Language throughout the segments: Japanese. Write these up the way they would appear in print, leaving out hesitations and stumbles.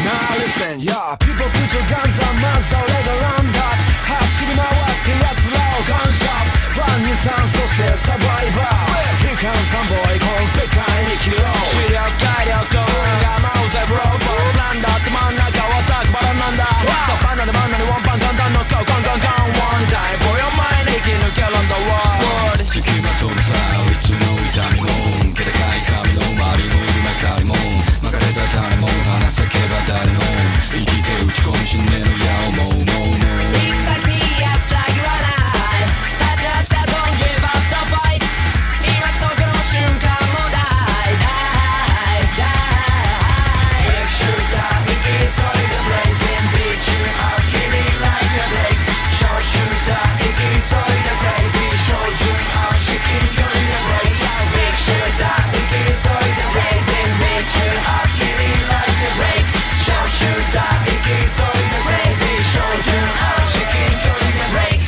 Now listen, yeah, people put your guns on master, let around that 走り回って奴らをガンショット万二酸そしてサバイバー悲観三ボーイこの世界に生きろ視力体力と運がマウゼブローフォーなんだって真ん中はザクバラなんださあバナナバナナワンパン簡単のゴーゴンゴンゴン One time for your mind 生き抜けるんだ World 付きまとうさいつの痛みも気高い髪の周りも夢かりも巻かれた種も話せけば誰も生きて打ち込む信念の矢をもう It's like PS like you and I 立ち上がった Don't give up the fight 今そこの瞬間もdie die die Make sure that we get solid blazing beat you up kill it like a break Short shooter 生き急いで crazy 照準合わし近距離で break Make sure that we get solid blazing beat you up kill it like a break Short shooter 生き急いで crazy 照準合わし近距離で break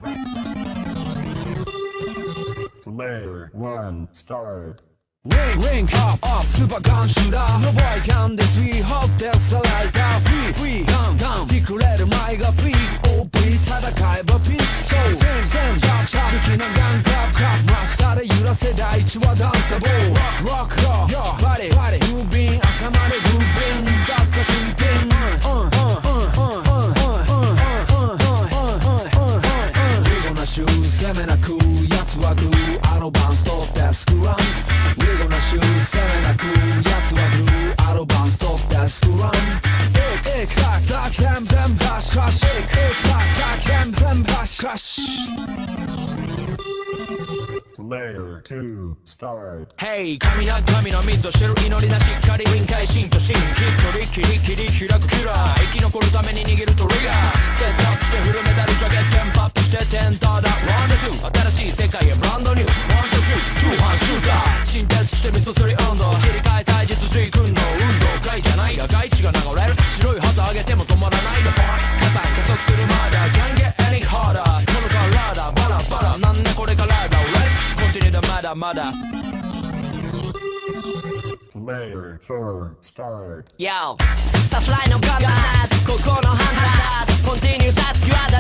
Layer 1 start Ring up, super gun shooter No boy can this we hope there's a light up Free, down ひくれる前がピーク Oh please 戦えばピース So, 戦着的なガンクラップ真下で揺らせ第一はダンサボー Rock, body, moving 朝までグービン雑貨新品We're gonna shoot 攻めなく奴はグーあのバンストップでスクランWe're gonna shoot 攻めなく奴はグーアロバンストップでスクランエクサクサクヘン全部ハッシュハッシュエクサクサクヘン全部ハッシュハッシュ Layer 2 start Hey 神な神の水を知る祈りなし光臨界心と心ひっとりキリキリ開くキラー生き残るために握るトリガーセットアップしてフルメタルジャケットテンポアップしてテンターだワンダー2新しい世界へブランドニューワンダー3 2班シューター新鉄してミスト3温度切り替え祭日時君の運動会じゃないが外地が流れる白い旗上げても止まらないの火山加速するまだ Can't get any harder このカラーだバラバラなんでこれからだ Let's continue the まだまだ Layer 4 start Yo サフライのガンダーここのハンター Continue さつきは